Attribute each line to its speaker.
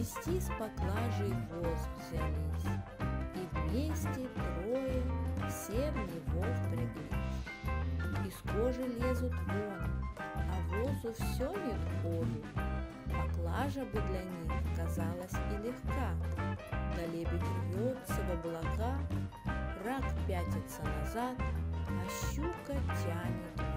Speaker 1: грести с поклажей воз взялись, и вместе трое все в него впряглись. Из кожи лезут вон, а возу все нет ходу. Поклажа бы для них казалась и легка, да лебедь рвется в облака, рак пятится назад, а щука тянет